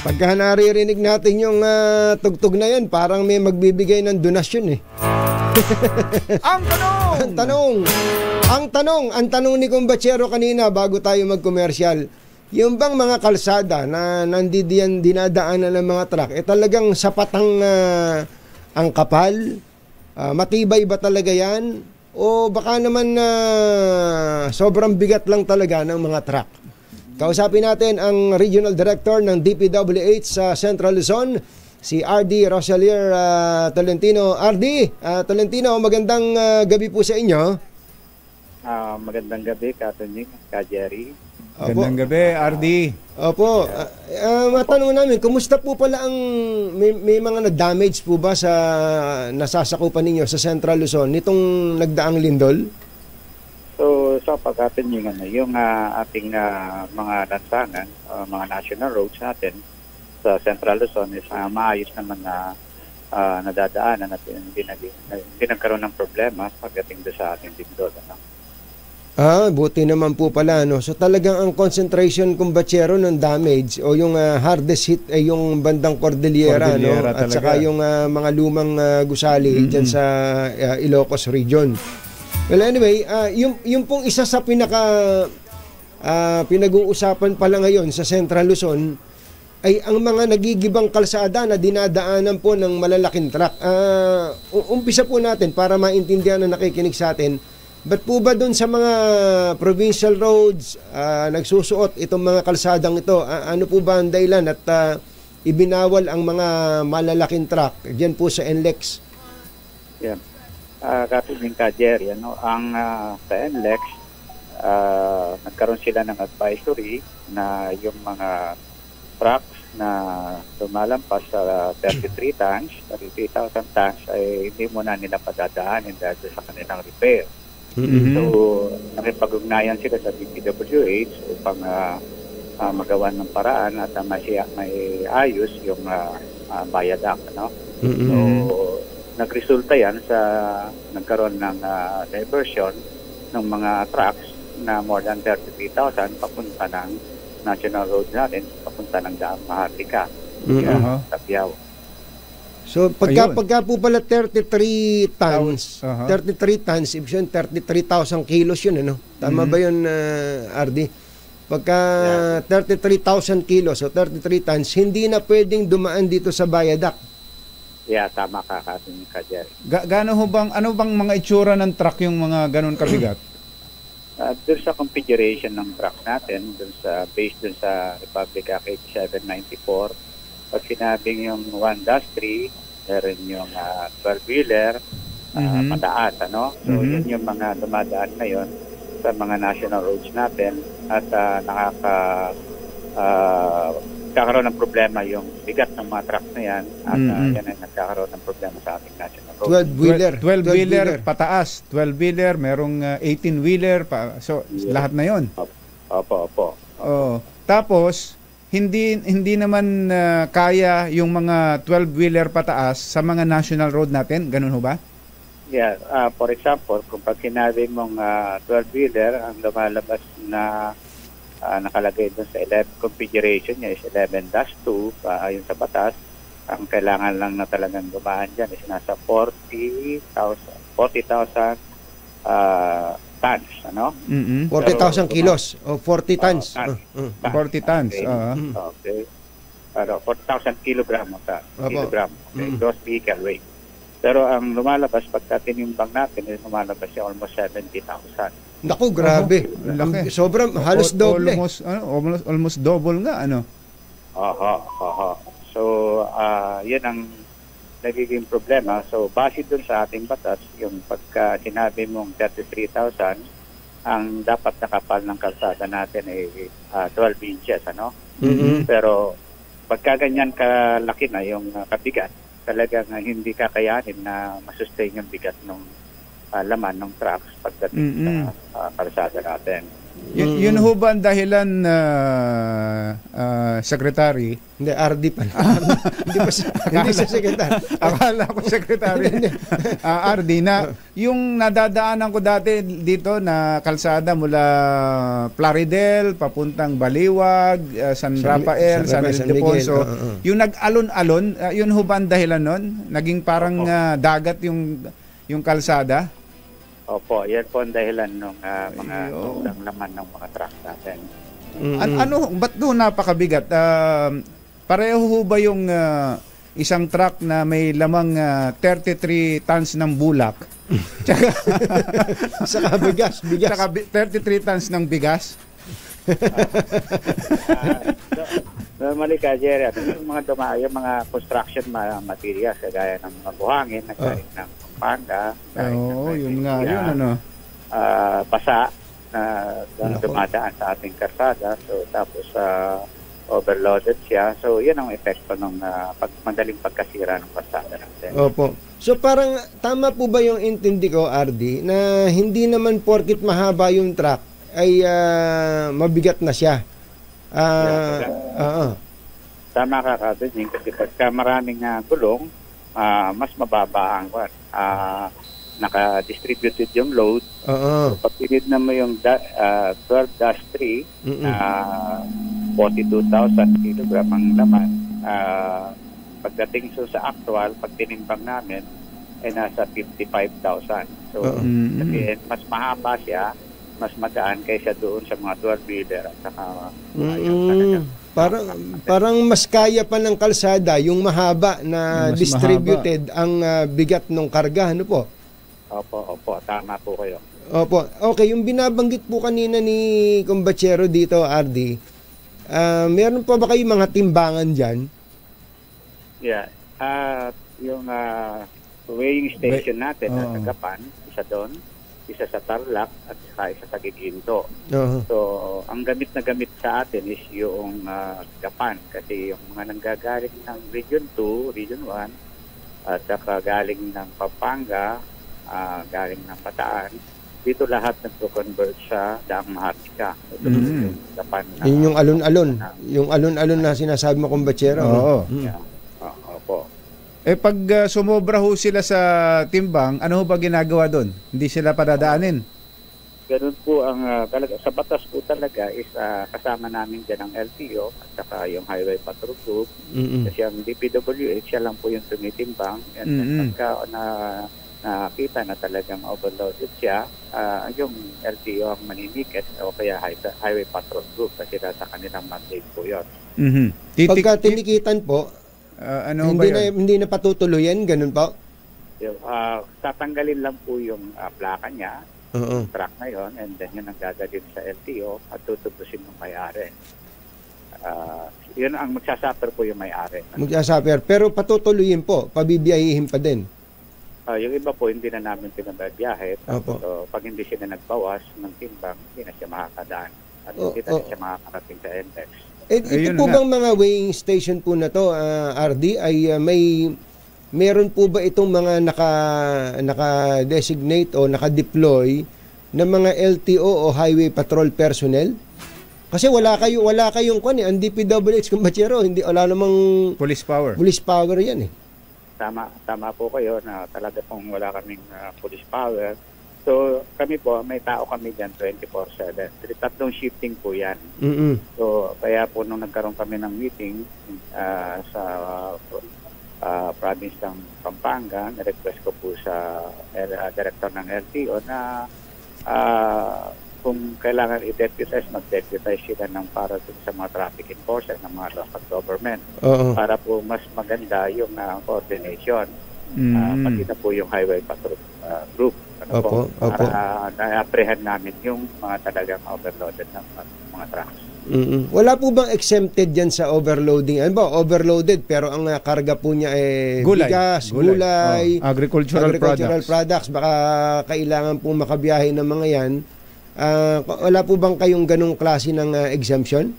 Pagka naririnig natin yung tugtog na yan, parang may magbibigay ng donasyon eh. Ang tanong! Ang tanong ni Kumbachero kanina bago tayo mag-commercial, yung bang mga kalsada na nandidiyan dinadaanan ng mga truck, talagang sapat ang kapal? Matibay ba talaga yan? O baka naman sobrang bigat lang talaga ng mga truck? Kausapin natin ang Regional Director ng DPWH sa Central Luzon, si RD Rosalier Tolentino. RD Tolentino, magandang gabi po sa inyo. Magandang gabi, Katunying, Jerry. Magandang gabi, RD. Opo. Matanong namin, kumusta po pala ang may mga na-damage po ba sa nasasakupan ninyo sa Central Luzon nitong nagdaang lindol? So Katunying, yung ating mga lansangan, mga national roads natin sa Central Luzon is maayos naman na nadadaanan at hindi nagkaroon ng problema pagdating doon sa ating lindol. Buti naman po pala, no? So talagang ang concentration, Kumbachero, ng damage o yung hardest hit ay yung bandang Cordillera, no? At saka yung mga lumang gusali dyan sa Ilocos region. Well, anyway, yung pong isa sa pinag-uusapan pala ngayon sa Central Luzon ay ang mga nagigibang kalsada na dinadaanan po ng malalaking truck. Umpisa po natin para maintindihan na nakikinig sa atin. Ba't po ba doon sa mga provincial roads nagsusuot itong mga kalsadang ito? Ano po ba ang dahilan at ibinawal ang mga malalaking truck diyan po sa NLEX? Yeah. Katunying Jerry, ang sa NLEX, nagkaroon sila ng advisory na yung mga trucks na lumalampas sa 33 tons, 33,000 tons ay hindi muna nila padadaanin dahil sa kanilang repair. So, nakipag-ugnayan sila sa DPWH upang magawa ng paraan at may ayos yung viaduct. So, nagresulta yan sa nagkaroon ng diversion ng mga trucks na more than 33,000 papunta ng national road natin, papunta ng Maharlika, Tapiao. So pagka po pala 33 tons, 33 tons, ibig sabihin 33,000 kilos yun, ano? Tama ba yun, RD? Pagka 33,000 kilos o 33 tons, hindi na pwedeng dumaan dito sa viaduct. Yeah, tama ka, Jerry. Ano bang mga itsura ng truck yung mga ganun kabigat? Doon sa configuration ng truck natin, based doon sa Republic Act 8794, pag sinabing yung 1-3, meron yung 12-wheeler, mataas, So, yun yung mga dumadaan ngayon sa mga national roads natin at nagkakaroon ng problema yung bigat ng mga truck na yan at yan ay nagkakaroon ng problema sa ating national road. 12-wheeler pataas, 12-wheeler, merong 18-wheeler, so lahat na yon. Opo. Tapos, hindi naman kaya yung mga 12-wheeler pataas sa mga national road natin, ganun ho ba? Yeah, for example, kung pag sinabi mong 12-wheeler, ang lumalabas na nakalagay doon sa 11 configuration niya is 11-2 ayon sa batas. Ang kailangan lang na talagang gumaan dyan is nasa 40,000 tons, 40,000 kilos o 40 tons. 40 tons. Okay. 40,000 kilogramo. Gross vehicle weight. Pero ang lumalabas pagka tinimbang natin, lumalabas siya almost 70,000. Naku, grabe. Sobrang halos doble. Almost double nga, ano? So, yan ang nagiging problema. So, base dun sa ating batas, yung pagka sinabi mong 33,000, ang dapat nakapal ng kalsada natin ay 12 inches, Pero, pagka ganyan kalaki na yung kabigat, talagang hindi kakayanin na masustain yung bigat ng laman ng trucks pagdating sa kalsada natin. Yun ho ba ang dahilan, Secretary? Hindi, RD pa. Hindi pa hindi sa sekretary. Akala ko Secretary. RD, na yung nadadaanan ko dati dito na kalsada mula Plaridel, papuntang Baliwag, San Rafael, San Ildefonso, yung nag-alon-alon, yun ho ba ang dahilan nun? Naging parang dagat yung kalsada? Opo, yan po ang dahilan ng mga laman ng mga truck natin. Ba't doon napakabigat? Pareho ho ba yung isang truck na may lamang 33 tons ng bulak? Saka bigas. Saka 33 tons ng bigas? Normally, Jerry, yung mga construction materials, kagaya ng mga buhangin, nagkain ng Pampanga. Yun nga, yun ano. Pasa na dumadaan sa ating karsada. So, tapos overloaded siya. So, yun ang epekto ng madaling pagkasira ng karsada natin. Opo. So, parang tama po ba yung intindi ko, RD, na hindi naman porkit mahaba yung truck ay mabigat na siya? Tama ka, Kapiteng, kasi pagka maraming gulong, mas mababa ang naka-distributed yung load. So, pag tinignan mo yung 12-3, 42,000 kilogram ang laman. Pagdating sa actual, pag tinimbang namin, ay nasa 55,000. So, kasi mas mahaba siya, mas magaan kaysa doon sa mga 12-wheeler at saka parang mas kaya pa ng kalsada yung mahaba na distributed ang bigat ng karga, ano po? Opo, tama po kayo. Opo. Okay, yung binabanggit po kanina ni Kumbachero dito, RD, meron pa ba kayong mga timbangan dyan? Yeah. Yung weighing station natin sa Gapan, isa doon, isa sa Tarlac at isa sa Giginto. So, ang gamit sa atin is yung Gapan, kasi yung mga nanggagaling ng Region 2, Region 1, at saka galing ng Pampanga, galing ng Bataan, dito lahat nagko-convert sa Daang Maharlika. Yung Gapan. Yung alon-alon. Yung alon-alon na sinasabi mo, Kumbachero. Oo. Opo. Pag sumobra ho sila sa timbang, ano ho ba ginagawa doon? Hindi sila padadaanin? Ganun po ang talaga sa batas po talaga is kasama namin dyan ang LTO at saka yung Highway Patrol Group. Kasi ang DPWH, siya lang po yung tumitimbang. And pagka nakita na talagang overloaded siya, yung LTO ang maninigit o kaya Highway Patrol Group kasi nasa kanilang mandate po yun. Pagka tinikitan po, hindi na patutuloyin, ganun po? Tatanggalin lang po yung plaka niya, truck na yun, and then yun ang gagawin sa LTO at tutubusin ng may-ari. Yun ang magsasuffer po yung may-ari. Magsasuffer, pero patutuloyin po, pabibiyahihin pa din. Yung iba po, hindi na namin pinababiyahe. So, pag hindi sila nagbawas ng timbang, hindi na siya makakadaan. At hindi na siya makakarating sa NLEX. Ito po bang mga weighing station po na to, RD, ay meron po ba itong mga naka-designate o naka-deploy ng mga LTO o highway patrol personnel? Kasi wala kayong ang DPWH, Kumbachero, wala namang police power yan eh. Tama po kayo na talaga pong wala kaming police power. So, kami po, may tao kami dyan 24/7. Tatlong shifting po yan. So, kaya po nung nagkaroon kami ng meeting sa province ng Pampanga, na-request ko po sa director ng LTO na kung kailangan i-deputize, mag-deputize sila ng para sa mga traffic enforcer ng mga local government. Para po mas maganda yung coordination. Pati na po yung highway patrol group. Para na-apprehend namin yung mga talagang overloaded ng mga trucks. Wala po bang exempted dyan sa overloading? Ano ba? Overloaded pero ang karga po niya bigas, gulay, agricultural products. Baka kailangan po makabiyahe ng mga yan. Wala po bang kayong ganong klase ng exemption?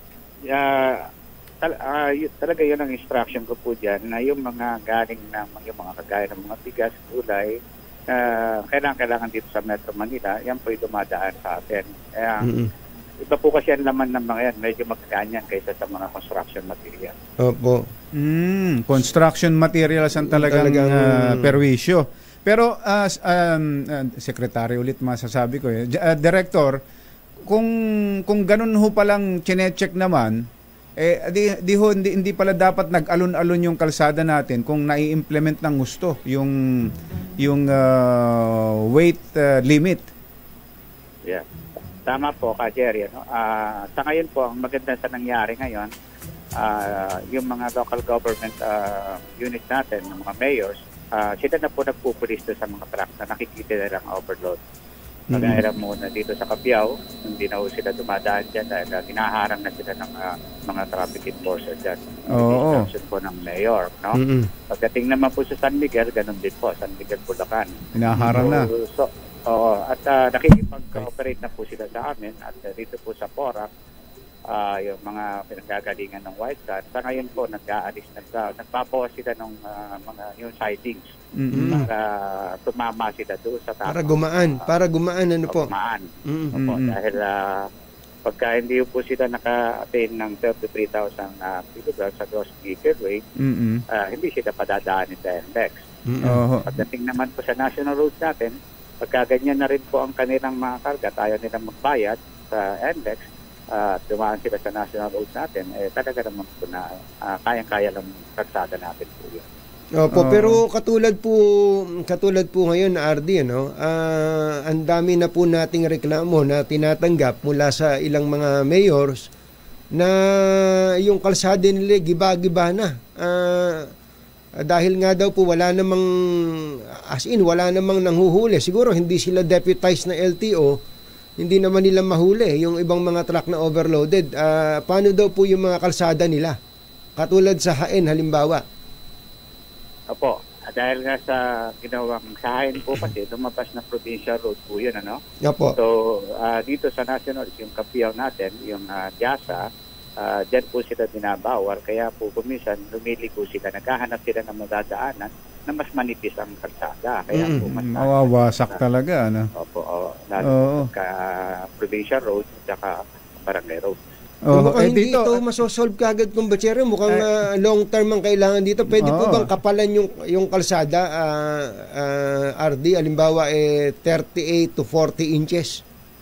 Talaga yun ang instruction ko po dyan na yung mga galing ng yung mga kagaya ng mga bigas, gulay, kailangan dito sa Metro Manila, yan po yung dumadaan sa atin. Iba po kasi ang laman ng mga yan, medyo magkaganyan kaysa sa mga construction material. Opo. Construction materials ang talagang perwisyo. Pero Secretary ulit masasabi ko Director, kung ganun ho palang chinecheck naman, hindi pala dapat nag-alon-alon yung kalsada natin kung nai-implement ng gusto yung weight limit. Yeah. Tama po, Jerry. Sa ngayon po, ang maganda sa nangyari ngayon, yung mga local government unit natin, ng mga mayors, sila na po nagpupulisto sa mga truck na nakikita na lang overload. Kagaya muna dito sa Capiao, hindi na po sila dumadaan dyan dahil hinaharang na sila ng mga traffic enforcer dyan. Instruction po ng mayor. No? Pagdating naman po sa San Miguel, ganun din po, San Miguel, Bulacan. Hinaharang na. At nakikipag-cooperate na po sila sa amin at dito po sa Porac, yung mga pinagagalingan ng White Sand, sa ngayon po nag-aalis, nagpapawas sila ng mga yung sightings para tumama sila doon sa tama. Para gumaan ano po? Gumaan. Dahil pagka hindi po sila naka-attain ng 33,000 kilograms sa gross vehicle weight, hindi sila padadaanin sa NLEX. Pagdating naman po sa national roads natin, pagka ganyan na rin po ang kanilang mga karga, tayo nilang magbayad sa NLEX, dumaan sila sa national roads natin, talaga naman po na kayang-kaya lang kalsada natin po yun. Opo, pero katulad po ngayon na RD, ang dami na po nating reklamo na tinatanggap mula sa ilang mga mayors na yung kalsada nila giba-giba na. Dahil nga daw po wala namang nanghuhuli. Siguro hindi sila deputized na LTO, hindi naman nila mahuli yung ibang mga truck na overloaded. Paano daw po yung mga kalsada nila? Katulad sa Hain halimbawa. Opo, dahil nga sa ginawang sa Hain po kasi lumabas na provincial road po yun, Opo. So, dito sa national, yung Capiao natin, yung Tiasa, dyan po sila binabawal. Kaya po kuminsan lumiligo sila, naghahanap sila ng madadaanan na mas manipis ang kalsada. Kaya po mas mawawasak talaga, Opo, lalo ka provincial road at saka barangay road. Mukhang hindi ito masosolve kagad kung Bachero. Mukhang long term ang kailangan dito. Pwede po bang kapalan yung kalsada, RD, alimbawa 38 to 40 inches?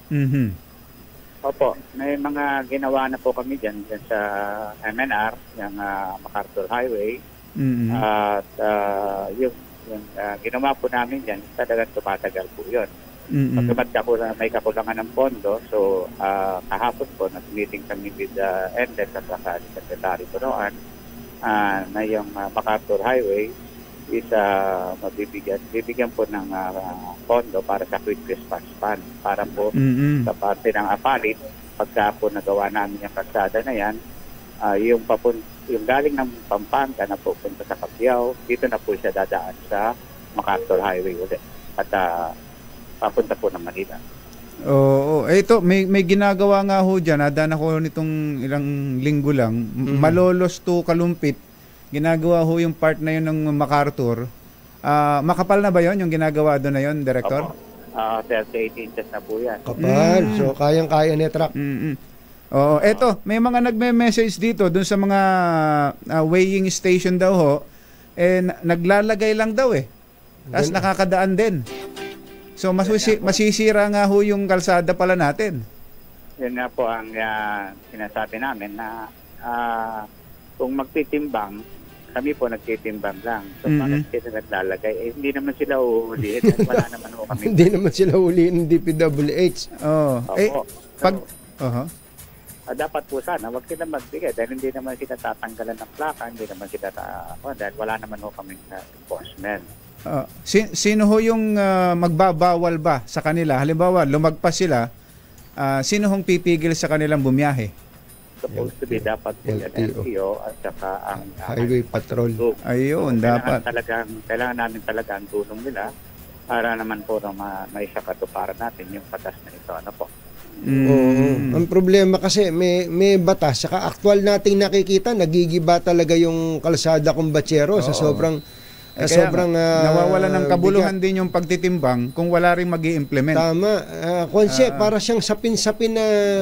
Opo, may mga ginawa na po kami dyan sa MNR, yung MacArthur Highway. At yung ginawa po namin dyan, talagang tumatagal po yun. Pagkamat may kakulangan ng pondo, so kahapon po, nag-meeting kami with NDEC at saka Secretary Punoan na yung MacArthur Highway is bibigyan po ng pondo para sa Quick Response Fund para po sa parte ng APALIT, pagka po nagawa namin yung kalsada na yan, yung galing ng Pampanga na pupunta sa Capiao, dito na po siya dadaan sa MacArthur Highway ulit at papunta po ng Manila. Ito may ginagawa nga ho dyan, nadaan ako nitong ilang linggo lang, Malolos to Kalumpit, ginagawa ho yung part na yun ng MacArthur. Makapal na ba yun yung ginagawa doon na yun, Director? 38 inches na po yan. Kapal, so kayang-kaya ni truck. Eto, may mga nagme-message dito doon sa mga weighing station daw ho, naglalagay lang daw tapos nakakadaan din. So masisira nga ho yung kalsada pala natin. Yan nga po ang sinasabi namin na kung magtitimbang, kami po nagtitimbang lang. So bakit sila naglalagay? Hindi naman sila uhulihin. Wala naman ho kami. Hindi naman sila uhulihin ng DPWH. Dapat po sana, wag sila magbigay dahil hindi naman sila tatanggalan ng plaka, hindi naman sila dahil wala naman ho kami enforcement. Sino ho yung magbabawal ba sa kanila? Halimbawa, lumagpas sila, sino hong pipigil sa kanilang bumiyahe? Supposed to be dapat po yan LTO at saka ang Highway Patrol. Ayun, dapat. Kailangan namin talaga ang tulong nila para naman po may sakatuparan natin yung batas na ito. Ang problema kasi may batas, saka aktual nating nakikita, nagigiba talaga yung kalsada kung Bachero sa sobrang Kaya sobrang nawawala ng kabuluhan din yung pagtitimbang kung wala rin mag-i-implement. Tama. Concept, para siyang sapin-sapin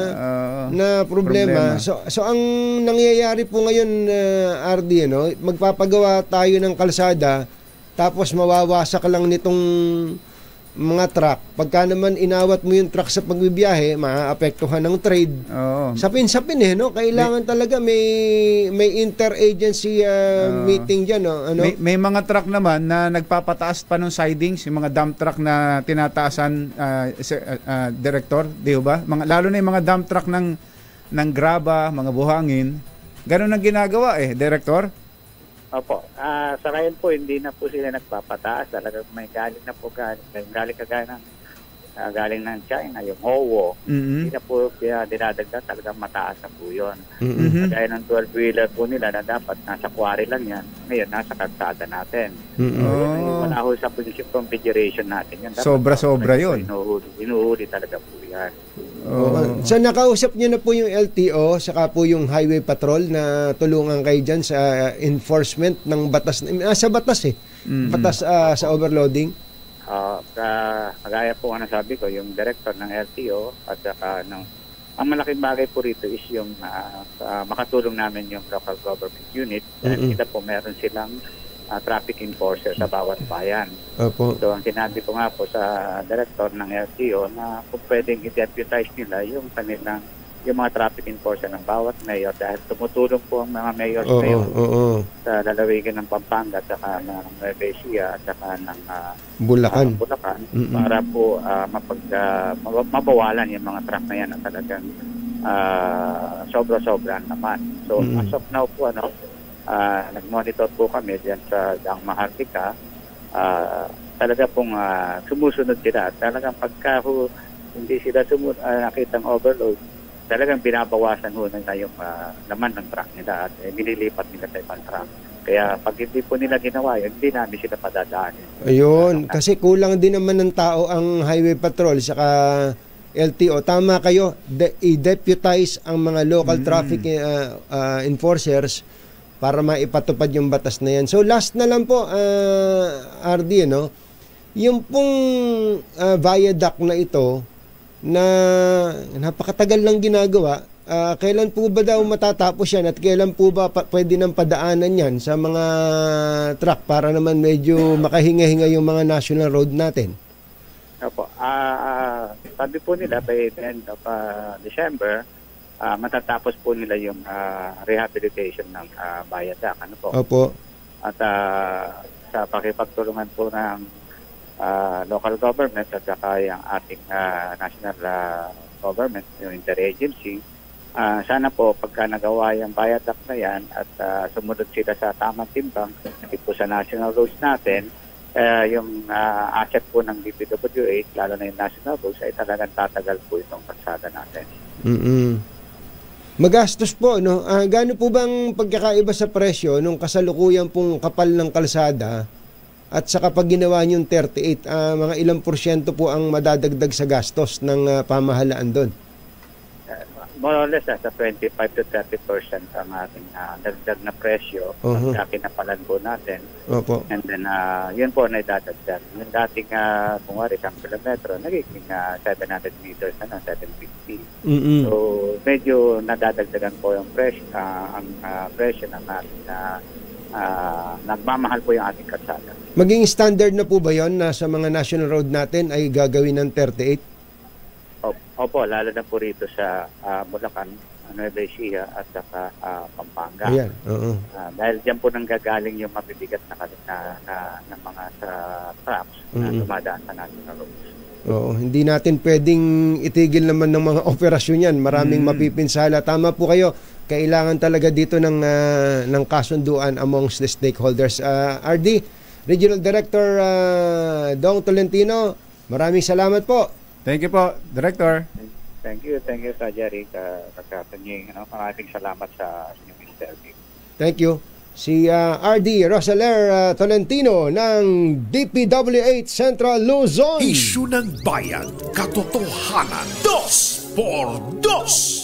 na problema. So ang nangyayari po ngayon, RD, magpapagawa tayo ng kalsada, tapos mawawasak lang nitong mga truck. Pagka naman inawat mo yung truck sa pagbibiyahe, maaapektuhan ng trade. Sapin-sapin Kailangan talaga may interagency meeting dyan. May mga truck naman na nagpapataas pa ng sidings, yung mga dump truck na tinataasan, Director, di ba? Lalo na yung mga dump truck ng graba, mga buhangin. Ganun ang ginagawa Director? Opo. Sa ngayon po, hindi na po sila nagpapataas. Talagang may galing na po, galing kagaya ng galing ng China, yung HOWO. Hindi na po dinadagdag, talagang mataas na po yun. Kagaya ng 12-wheeler po nila na dapat nasa quarry lang yan, ngayon nasa kalsada natin. Wala ho sa policy configuration natin yan. Sobra-sobra yun. Inuhuli talaga po yan. So nakausap niyo na po yung LTO saka po yung Highway Patrol na tulungan kayo dyan sa enforcement ng batas. Sa batas batas sa overloading. Kagaya po ang nasabi ko, yung director ng LTO at saka ang malaking bagay po rito is yung makatulong namin yung local government unit. Kita po meron silang traffic enforcer sa bawat bayan. Opo. So ang sinabi ko nga po sa director ng LTO na kung pwedeng i-deputize nila yung mga traffic enforcer ng bawat mayor dahil tumutulong po ang mga mayors sa lalawigan ng Pampanga at saka ng Nueva Ecija at saka ng Bulacan para po mabawalan yung mga truck na yan na talagang sobra-sobra naman. So as of now po nag-monitor po kami diyan sa Daang Maharlika. Talaga pong sumusunod sila. Talagang pagka hindi sila nakitang overload, talagang binabawasan nila yung laman ng truck nila at binilipat nila sa ibang truck. Kaya pag hindi po nila ginawa yun, hindi namin sila padadaanin. Ayun, kasi kulang din naman ng tao ang Highway Patrol saka LTO. Tama kayo, i-deputize ang mga local traffic enforcers para maipatupad yung batas na yan. So last na lang po, RD, yung pong viaduct na ito na napakatagal lang ginagawa, kailan po ba daw matatapos yan at kailan po ba pwede nang padaanan yan sa mga truck para naman medyo makahinga-hinga yung mga national road natin? Opo. Sabi po nila by the end of December, matatapos po nila yung rehabilitation ng viaduct. Opo. At sa pakipagtulungan po ng local government at saka yung ating national government, yung interagency, sana po pagka nagawa yung viaduct na yan at sumunod sila sa tamang timbang po sa national roads natin, yung asset po ng DPWH, lalo na yung national roads, ay talagang tatagal po itong kalsada natin. Magastos po, gaano po bang pagkakaiba sa presyo nung kasalukuyan pong kapal ng kalsada at sa kapag ginawa niyong 38, mga ilang porsyento po ang madadagdag sa gastos ng pamahalaan doon? More or less, sa 25 to 30% ang ating dagdag na presyo pagka kinapalan po natin. Opo. And then, yun po na idadagdag. Yung dating, kung wari, 1 kilometro, nagiging 700 meters, 750. So, medyo nadadagdagan po yung presyo, ang presyo ng ating nagmamahal po yung ating kalsada. Maging standard na po ba yun na sa mga national road natin ay gagawin ng 38? Opo, lalo na po rito sa Bulacan, Nueva Ecija at saka Pampanga. Ayan, dahil diyan po nanggagaling yung mabibigat na mga sa trucks na dumadaan sa national roads. Oo, hindi natin pwedeng itigil naman ng mga operasyon yan. Maraming mapipinsala. Tama po kayo. Kailangan talaga dito ng kasunduan amongst the stakeholders. RD, Regional Director Dong Tolentino, maraming salamat po. Thank you po, Director. Thank you, Sir Jerry. Maraming salamat sa inyong interview. Thank you. Si RD Rosaler Tolentino ng DPWH Central Luzon. Isyu ng Bayan, Katotohanan, 2x2.